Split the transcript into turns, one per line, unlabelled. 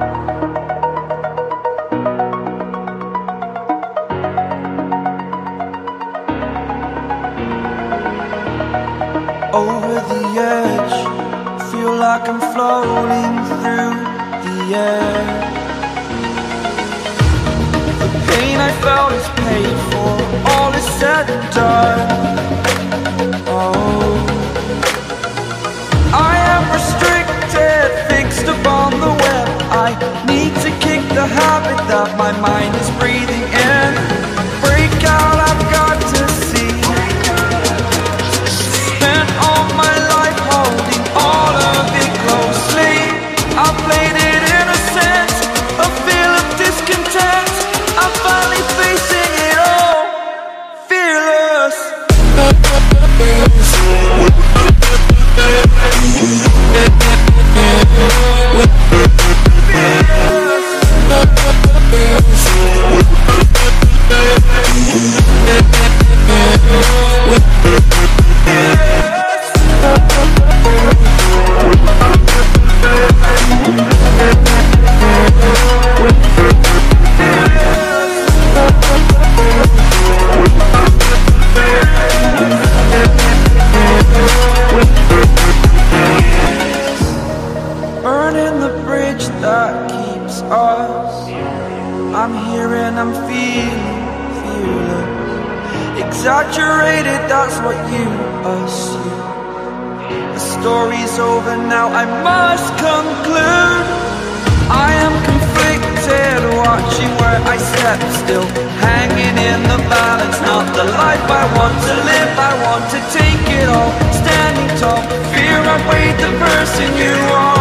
Over the edge, feel like I'm floating through the air. The pain I felt is paid for, all is said and done. Oh, I am restricted, fixed upon the web. I need to kick the habit that my mind is breathing in. Break out, I've got to see. Spent all my life holding all of it closely. I played it innocent, a feel of discontent. I'm finally facing it all, fearless. Burning the bridge that keeps us. I'm here and I'm feeling fearless. Exaggerated, that's what you assume. The story's over now, I must conclude. I am conflicted, watching where I step still, hanging in the balance. Not the life I want to live, I want to take it all. Standing tall, fear I weighed the person you are.